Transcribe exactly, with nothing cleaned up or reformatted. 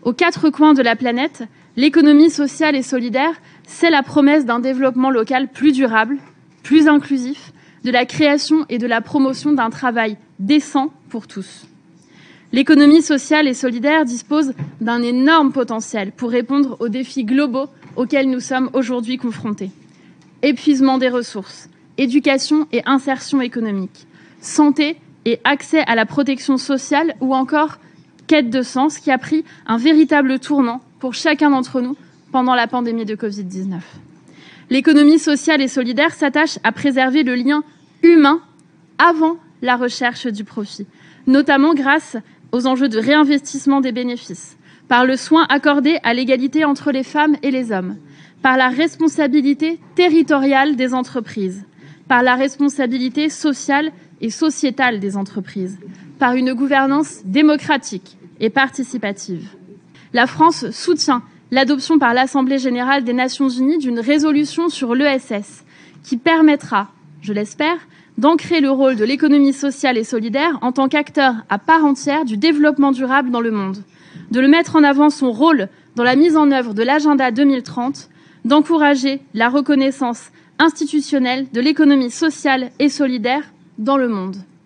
Aux quatre coins de la planète, l'économie sociale et solidaire, c'est la promesse d'un développement local plus durable, plus inclusif, de la création et de la promotion d'un travail décent pour tous. L'économie sociale et solidaire dispose d'un énorme potentiel pour répondre aux défis globaux auxquels nous sommes aujourd'hui confrontés. Épuisement des ressources, éducation et insertion économique, santé et accès à la protection sociale ou encore quête de sens qui a pris un véritable tournant pour chacun d'entre nous pendant la pandémie de covid dix-neuf. L'économie sociale et solidaire s'attache à préserver le lien humain avant la recherche du profit, notamment grâce aux enjeux de réinvestissement des bénéfices, par le soin accordé à l'égalité entre les femmes et les hommes, par la responsabilité territoriale des entreprises, par la responsabilité sociale et sociétale des entreprises, par une gouvernance démocratique et participative. La France soutient l'adoption par l'Assemblée générale des Nations unies d'une résolution sur l'E S S qui permettra, je l'espère, d'ancrer le rôle de l'économie sociale et solidaire en tant qu'acteur à part entière du développement durable dans le monde, de le mettre en avant son rôle dans la mise en œuvre de l'agenda deux mille trente, d'encourager la reconnaissance institutionnelle de l'économie sociale et solidaire dans le monde.